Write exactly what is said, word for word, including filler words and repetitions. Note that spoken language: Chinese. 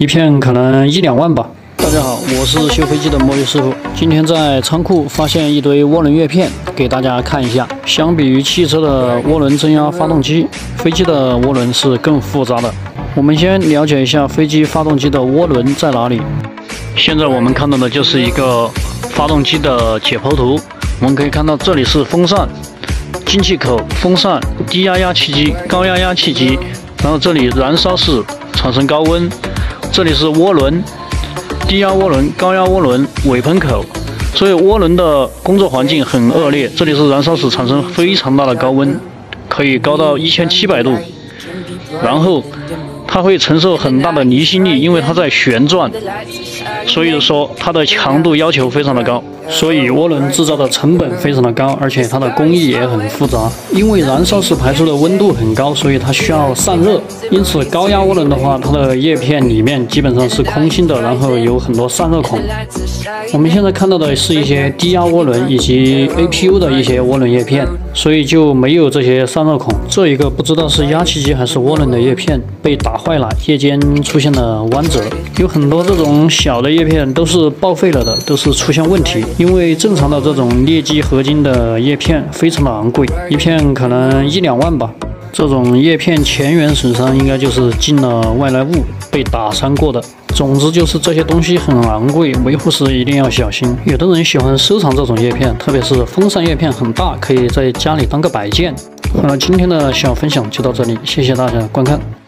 一片可能一两万吧。大家好，我是修飞机的墨鱼师傅。今天在仓库发现一堆涡轮叶片，给大家看一下。相比于汽车的涡轮增压发动机，飞机的涡轮是更复杂的。我们先了解一下飞机发动机的涡轮在哪里。现在我们看到的就是一个发动机的解剖图。我们可以看到，这里是风扇、进气口、风扇、低压压气机、高压压气机，然后这里燃烧室产生高温，这里是涡轮。 低压涡轮、高压涡轮、尾喷口，所以涡轮的工作环境很恶劣。这里是燃烧室，产生非常大的高温，可以高到一千七百度。然后它会承受很大的离心力，因为它在旋转，所以说它的强度要求非常的高。所以涡轮制造的成本非常的高，而且它的工艺也很复杂。因为燃烧室排出的温度很高，所以它需要散热。 因此，高压涡轮的话，它的叶片里面基本上是空心的，然后有很多散热孔。我们现在看到的是一些低压涡轮以及 A P U 的一些涡轮叶片，所以就没有这些散热孔。这一个不知道是压气机还是涡轮的叶片被打坏了，叶尖出现了弯折。有很多这种小的叶片都是报废了的，都是出现问题。因为正常的这种镍基合金的叶片非常的昂贵，一片可能一两万吧。 这种叶片前缘损伤应该就是进了外来物被打伤过的。总之就是这些东西很昂贵，维护时一定要小心。有的人喜欢收藏这种叶片，特别是风扇叶片很大，可以在家里当个摆件。好了，今天的小分享就到这里，谢谢大家观看。